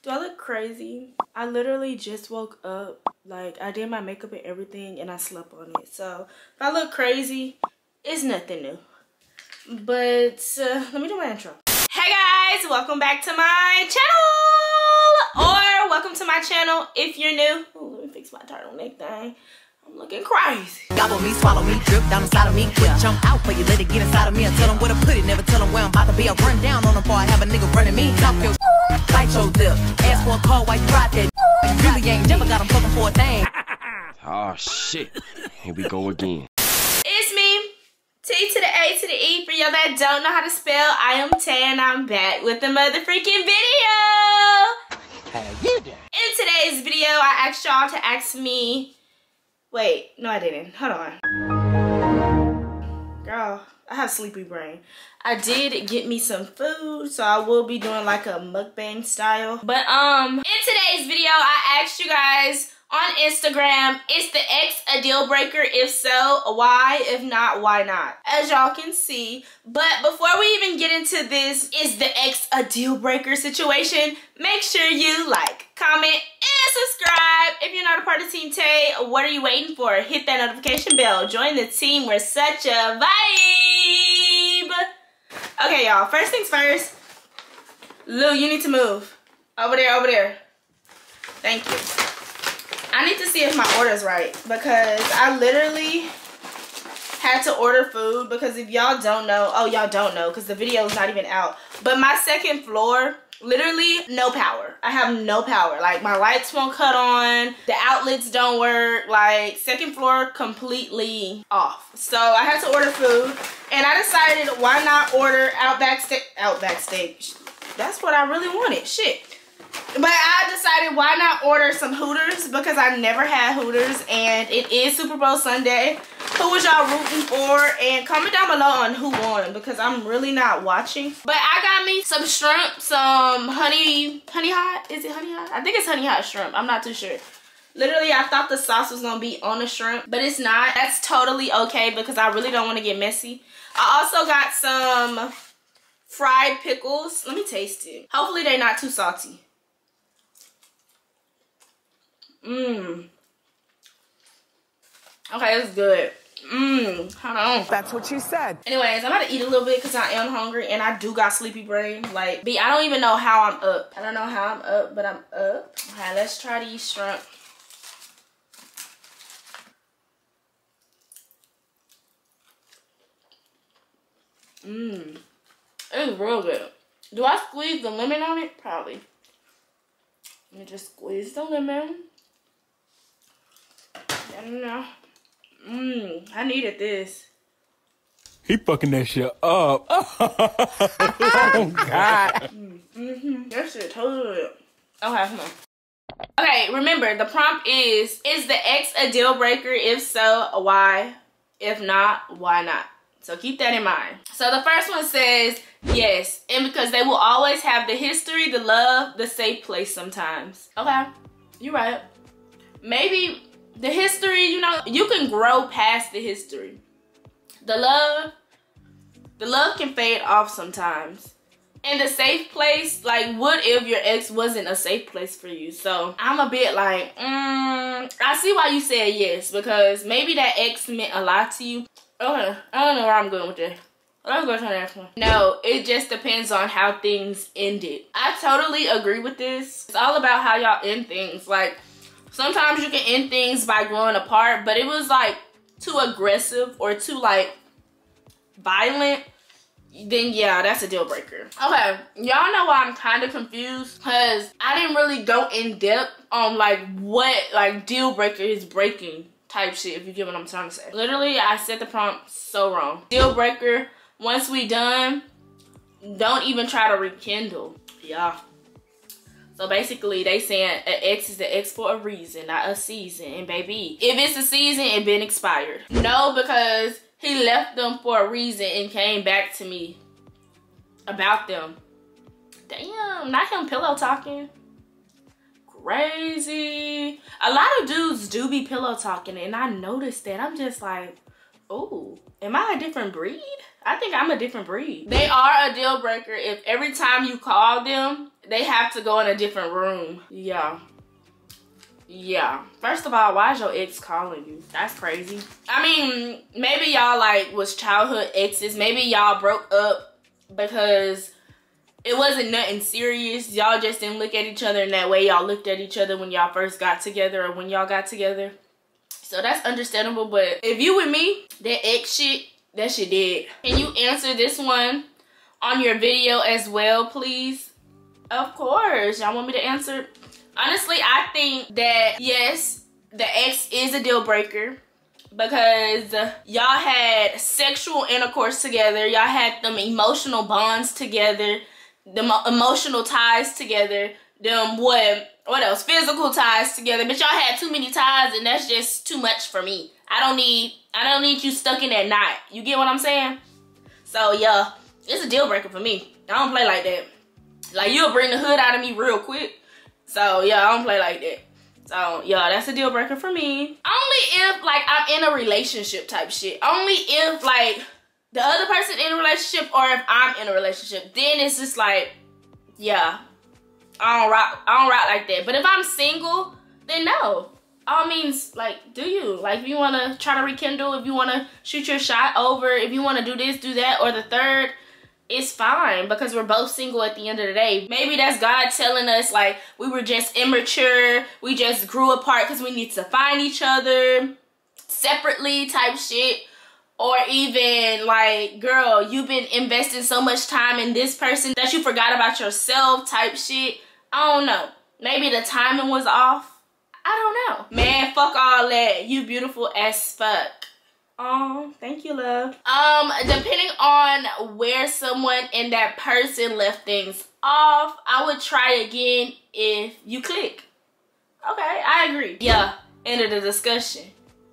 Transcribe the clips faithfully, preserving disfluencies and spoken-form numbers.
Do I look crazy? I literally just woke up. Like, I did my makeup and everything and I slept on it. So, if I look crazy, it's nothing new. But, uh, let me do my intro. Hey guys, welcome back to my channel! Or, welcome to my channel if you're new. Ooh, let me fix my turtleneck thing. I'm looking crazy. Gobble me, swallow me, drip down inside of me. Quick jump out for you, let it get inside of me. I tell them where to put it, never tell them where I'm about to be. I run down on them before I have a nigga running me. Talk your bite your lip. Ask for a call while you ride that. You really ain't never got them fucking for a thing. Oh shit, here we go again. It's me, T to the A to the E. For y'all that don't know how to spell, I am Tay and I'm back with the motherfreaking video. How you doing? In today's video, I asked y'all to ask me. Wait, no I didn't. Hold on. Girl, I have sleepy brain. I did get me some food, so I will be doing like a mukbang style. But um, in today's video, I asked you guys on Instagram, is the ex a deal breaker? If so, why? If not, why not? As y'all can see. But before we even get into this, is the ex a deal breaker situation? Make sure you like, comment, and subscribe. If you're not a part of Team Tay, what are you waiting for? Hit that notification bell. Join the team. We're such a vibe. Okay, y'all. First things first. Lou, you need to move. Over there, over there. Thank you. I need to see if my order's right because I literally had to order food because if y'all don't know, oh y'all don't know because the video is not even out, but my second floor, literally no power. I have no power. Like my lights won't cut on, the outlets don't work, like second floor completely off. So I had to order food and I decided why not order Outback steak, Outback steak. That's what I really wanted, shit. But I decided why not order some Hooters because I never had Hooters and it is Super Bowl Sunday. Who was y'all rooting for? And comment down below on who won because I'm really not watching. But I got me some shrimp, some honey, honey hot. Is it honey hot? I think it's honey hot shrimp. I'm not too sure. Literally, I thought the sauce was going to be on the shrimp, but it's not. That's totally okay because I really don't want to get messy. I also got some fried pickles. Let me taste it. Hopefully, they're not too salty. Mmm. Okay, it's good. Mmm. Hold on. That's what you said. Anyways, I'm about to eat a little bit because I am hungry and I do got sleepy brain. Like, B, I don't even know how I'm up. I don't know how I'm up, but I'm up. Okay, let's try these shrimp. Mmm. It's real good. Do I squeeze the lemon on it? Probably. Let me just squeeze the lemon. I don't know. Mmm, I needed this. He fucking that shit up. Oh, God. Mm-hmm. That shit totally. Okay, come on. Okay, remember, the prompt is, is the ex a deal breaker? If so, why? If not, why not? So keep that in mind. So the first one says, yes, and because they will always have the history, the love, the safe place sometimes. Okay, you're right. Maybe the history, you know, you can grow past the history. The love, the love can fade off sometimes. And the safe place, like what if your ex wasn't a safe place for you? So I'm a bit like, mm, I see why you said yes, because maybe that ex meant a lot to you. Okay, I don't know where I'm going with this. Let's go to the next one. No, it just depends on how things ended. I totally agree with this. It's all about how y'all end things. Like, sometimes you can end things by growing apart, but it was like too aggressive or too like violent, then yeah, that's a deal breaker. Okay, y'all know why I'm kind of confused because I didn't really go in depth on like what like deal breaker is breaking type shit, if you get what I'm trying to say. Literally, I said the prompt so wrong. Deal breaker, once we done, don't even try to rekindle. Yeah. So basically, they saying an ex is the ex for a reason, not a season. And baby, if it's a season, it been expired. No, because he left them for a reason and came back to me about them. Damn, not him pillow talking. Crazy. A lot of dudes do be pillow talking and I noticed that. I'm just like, oh, am I a different breed? I think I'm a different breed. They are a deal breaker if every time you call them, they have to go in a different room. Yeah. Yeah. First of all, why is your ex calling you? That's crazy. I mean, maybe y'all like was childhood exes. Maybe y'all broke up because it wasn't nothing serious. Y'all just didn't look at each other in that way y'all looked at each other when y'all first got together or when y'all got together. So that's understandable. But if you with me, that ex shit, that shit dead. Can you answer this one on your video as well, please? Of course. Y'all want me to answer? Honestly, I think that, yes, the ex is a deal breaker because y'all had sexual intercourse together. Y'all had them emotional bonds together, them emotional ties together, them what, what else? Physical ties together. But y'all had too many ties and that's just too much for me. I don't need, I don't need you stuck in that knot. You get what I'm saying? So yeah, it's a deal breaker for me. I don't play like that. Like, you'll bring the hood out of me real quick. So yeah, I don't play like that. So yeah, that's a deal breaker for me. Only if like I'm in a relationship type shit. Only if like the other person in a relationship or if I'm in a relationship. Then it's just like, yeah, I don't rock, I don't rock like that. But if I'm single, then no. All means, like, do you. Like, if you want to try to rekindle, if you want to shoot your shot over, if you want to do this, do that, or the third, it's fine because we're both single at the end of the day. Maybe that's God telling us, like, we were just immature. We just grew apart because we need to find each other separately type shit. Or even, like, girl, you've been investing so much time in this person that you forgot about yourself type shit. I don't know. Maybe the timing was off. I don't know. Man, fuck all that. You beautiful as fuck. Oh, thank you, love. Um, depending on where someone and that person left things off, I would try again if you click. Okay, I agree. Yeah, end of the discussion.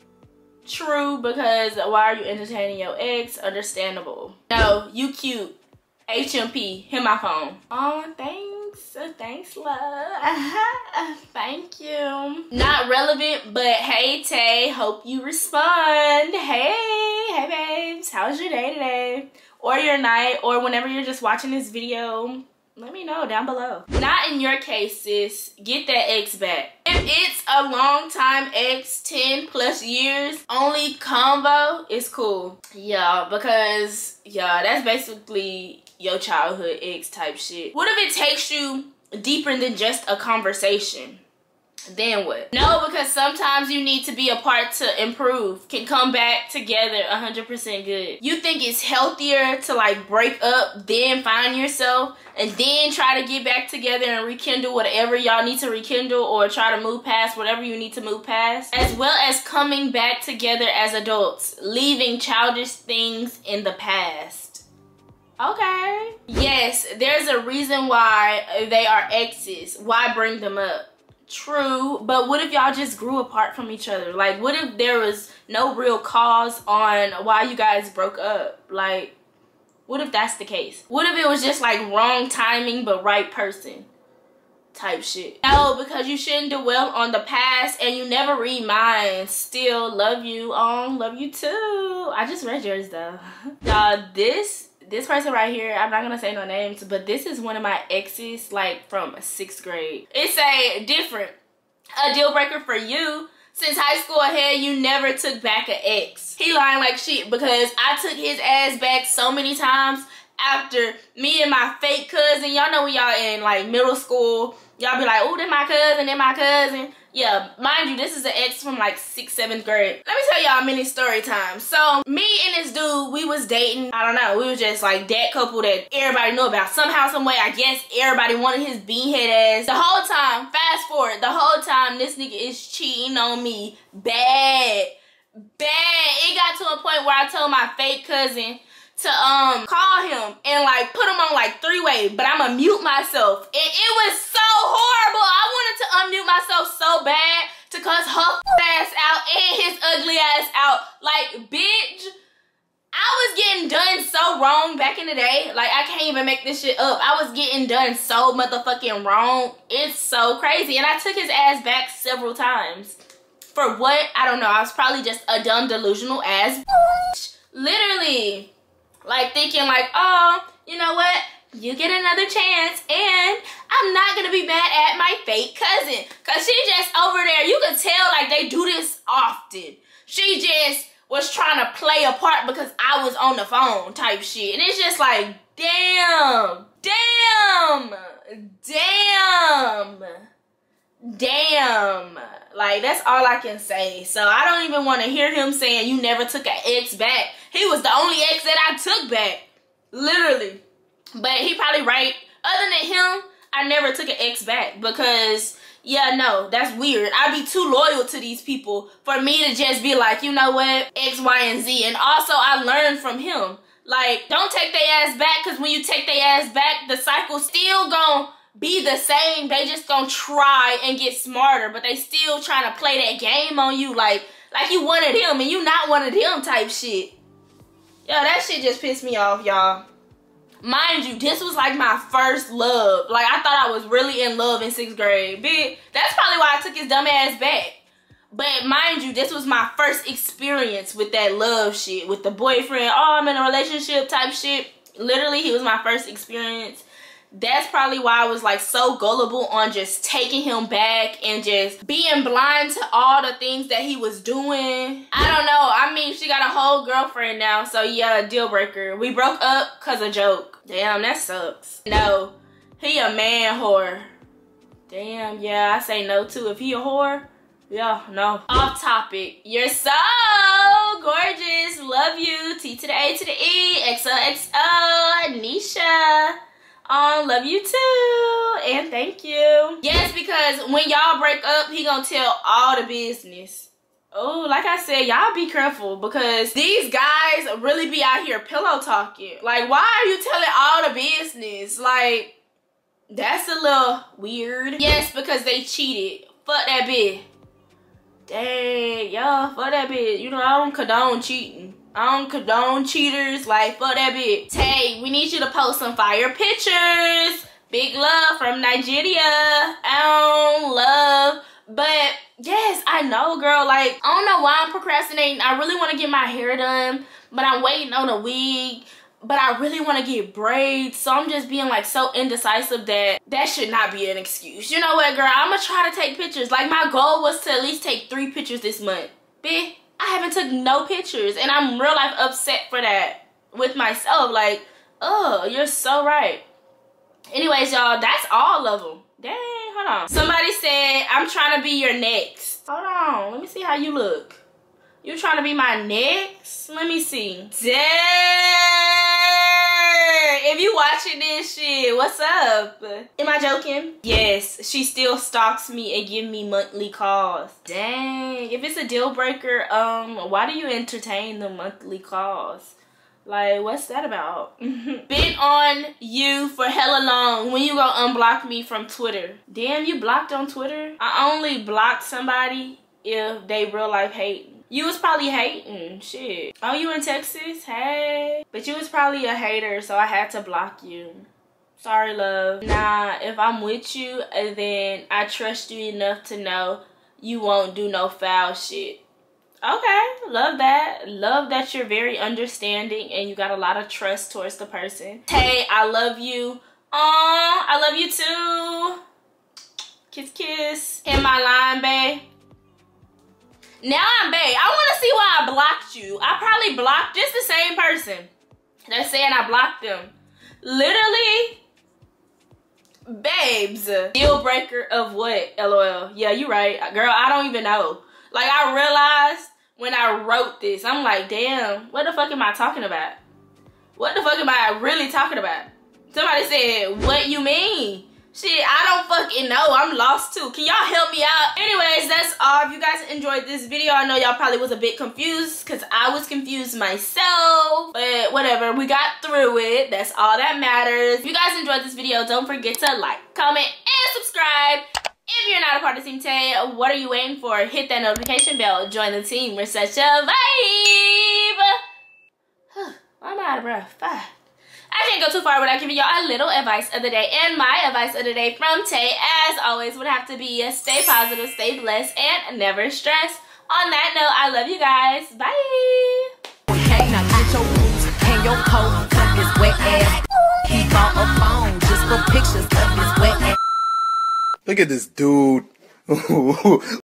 True, because why are you entertaining your ex? Understandable. No, you cute. H M P, hit my phone. Oh, thanks. Thanks, love. Thank you. Not relevant, but hey, Tay, hope you respond. Hey, hey, babes. How's your day today? Or your night, or whenever you're just watching this video. Let me know down below. Not in your case, sis. Get that ex back. If it's a long time ex, ten plus years, only convo, it's cool. Yeah, because, yeah, that's basically your childhood ex type shit. What if it takes you deeper than just a conversation? Then what? No, because sometimes you need to be apart to improve. Can come back together one hundred percent good. You think it's healthier to like break up, then find yourself, and then try to get back together and rekindle whatever y'all need to rekindle, or try to move past whatever you need to move past, as well as coming back together as adults, leaving childish things in the past. Okay. Yes, there's a reason why they are exes. Why bring them up? True, but what if y'all just grew apart from each other? Like, what if there was no real cause on why you guys broke up? Like, what if that's the case? What if it was just like wrong timing but right person type shit? No, because you shouldn't dwell on the past and you never read mine. Still love you. Oh, love you too. I just read yours though. Y'all, this This person right here, I'm not gonna say no names, but this is one of my exes, like from sixth grade. It's a different, a deal breaker for you. Since high school ahead, you never took back an ex. He lying like shit because I took his ass back so many times after me and my fake cousin. Y'all know when y'all in like middle school, y'all be like, oh, they're my cousin, they're my cousin. Yeah, mind you, this is an ex from like sixth, seventh grade. Let me tell y'all a mini story time. So me and this dude, we was dating. I don't know, we was just like that couple that everybody knew about. Somehow, some way, I guess everybody wanted his beanhead ass. The whole time, fast forward, the whole time this nigga is cheating on me bad, bad. It got to a point where I told my fake cousin to um call him and like put him on like three-way, but I'ma mute myself. And it was so horrible. I wanted to unmute myself so bad to cuss her ass out and his ugly ass out. Like, bitch, I was getting done so wrong back in the day. Like, I can't even make this shit up. I was getting done so motherfucking wrong. It's so crazy. And I took his ass back several times. For what? I don't know. I was probably just a dumb, delusional ass bitch. Literally. Like thinking like, oh, you know what? You get another chance and I'm not gonna be mad at my fake cousin. Cause she just over there, you can tell like they do this often. She just was trying to play a part because I was on the phone type shit. And it's just like, damn, damn, damn, damn. Like, that's all I can say. So I don't even want to hear him saying you never took an ex back. He was the only ex that I took back. Literally. But he probably right. Other than him, I never took an ex back because, yeah, no, that's weird. I'd be too loyal to these people for me to just be like, you know what, X, Y, and Z. And also, I learned from him. Like, don't take their ass back because when you take their ass back, the cycle still gonna be the same. They just gonna try and get smarter, but they still trying to play that game on you like, like you wanted him and you not one of them type shit. Yo, that shit just pissed me off, y'all. Mind you, this was like my first love. Like, I thought I was really in love in sixth grade. Bitch, that's probably why I took his dumb ass back. But mind you, this was my first experience with that love shit. With the boyfriend, oh, I'm in a relationship type shit. Literally, he was my first experience. That's probably why I was like so gullible on just taking him back and just being blind to all the things that he was doing. I don't know. I mean, she got a whole girlfriend now. So yeah, deal breaker. We broke up cause of joke. Damn, that sucks. No, he a man whore. Damn, yeah, I say no too. If he a whore, yeah, no. Off topic. You're so gorgeous. Love you. T to the A to the E. X O X O. Nisha. Um, love you too, and thank you. Yes, because when y'all break up, he gonna tell all the business. Oh, like I said, y'all be careful because these guys really be out here pillow talking. Like, why are you telling all the business? Like, that's a little weird. Yes, because they cheated. Fuck that bitch. Dang, y'all, fuck that bitch. You know, I don't condone cheating. I don't condone cheaters. Like, fuck that bitch. Tay, we need you to post some fire pictures. Big love from Nigeria. Um, love. But, yes, I know, girl. Like, I don't know why I'm procrastinating. I really want to get my hair done, but I'm waiting on a wig. But I really want to get braids. So I'm just being, like, so indecisive that that should not be an excuse. You know what, girl? I'm going to try to take pictures. Like, my goal was to at least take three pictures this month. Bitch. I haven't took no pictures and I'm real life upset for that with myself. Like, oh, you're so right. Anyways, y'all, that's all of them. Dang, hold on. Somebody said, I'm trying to be your next. Hold on, let me see how you look. You trying to be my next? Let me see. Dang. If you watching this shit, what's up? Am I joking? Yes, she still stalks me and give me monthly calls. Dang, if it's a deal breaker, um, why do you entertain the monthly calls? Like, what's that about? Been on you for hella long. When you gonna unblock me from Twitter? Damn, you blocked on Twitter? I only blocked somebody if they real life hating. You was probably hating, shit. Oh, you in Texas? Hey. But you was probably a hater, so I had to block you. Sorry, love. Nah, if I'm with you, then I trust you enough to know you won't do no foul shit. Okay, love that. Love that you're very understanding and you got a lot of trust towards the person. Hey, I love you. Aw, I love you too. Kiss, kiss. Hit my line, babe. Now I'm bae. I want to see why I blocked you. I probably blocked just the same person. They're saying I blocked them. Literally, babes. Deal breaker of what? LOL. Yeah, you right. Girl, I don't even know. Like, I realized when I wrote this, I'm like, damn, what the fuck am I talking about? What the fuck am I really talking about? Somebody said, what you mean? Shit, I don't fucking know. I'm lost too. Can y'all help me out? Anyways, that's all. If you guys enjoyed this video, I know y'all probably was a bit confused because I was confused myself. But whatever, we got through it. That's all that matters. If you guys enjoyed this video, don't forget to like, comment, and subscribe. If you're not a part of Team Tay, what are you waiting for? Hit that notification bell. Join the team. We're such a vibe. I'm out of breath. Bye. I can't go too far without giving y'all a little advice of the day. And my advice of the day from Tay, as always, would have to be stay positive, stay blessed, and never stress. On that note, I love you guys. Bye. on your coat of his wet ass. He bought a phone just for pictures of his wet ass. Look at this dude.